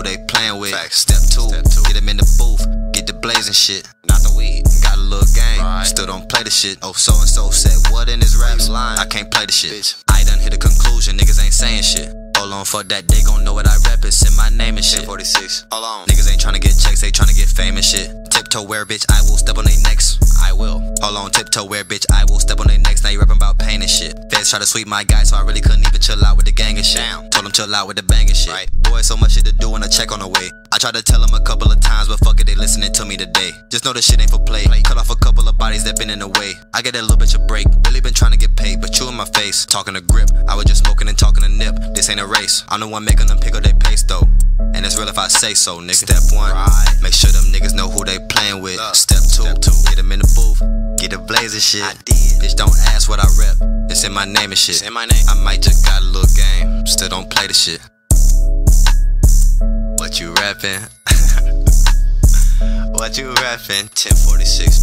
who they playing with. Step two, get them in the booth, get the blazing shit, not the weed. Got a little game, still don't play the shit. Oh, so and so said what in his raps? I can't play the shit. I done hit a conclusion, niggas ain't saying shit. Hold on, fuck that, they gon' know what I rap. It's in my name and shit. 46. Hold on. Niggas ain't tryna get checks, they tryna get fame and shit. Tiptoe where, bitch, I will step on they necks. I will. Hold on, tiptoe where, bitch, I will step on they necks. Now you rapping about pain and shit. Feds try to sweep my guy, so I really couldn't even chill out with the gang and shit. Told him chill out with the bang and shit. Boy, so much shit to do and a check on the way. I tried to tell them a couple of times, but fuck it, they listening to me today. Just know this shit ain't for play. Cut off a couple of bodies that been in the way. I get that little bitch a break. Really been trying to get paid, but you in my face. Talking to grip, I was just smoking and talking to nip. This ain't a race. I'm the one making them pick up their pace though. And it's real if I say so, nigga. Step one, make sure them niggas know who they playing with. Step two, get them in the booth, get the blazing shit. I did. Bitch, don't ask what I rep. It's in my name and shit. It's in my name. I might just got a little game, still don't play the shit. What you rapping? What you rapping? 1046.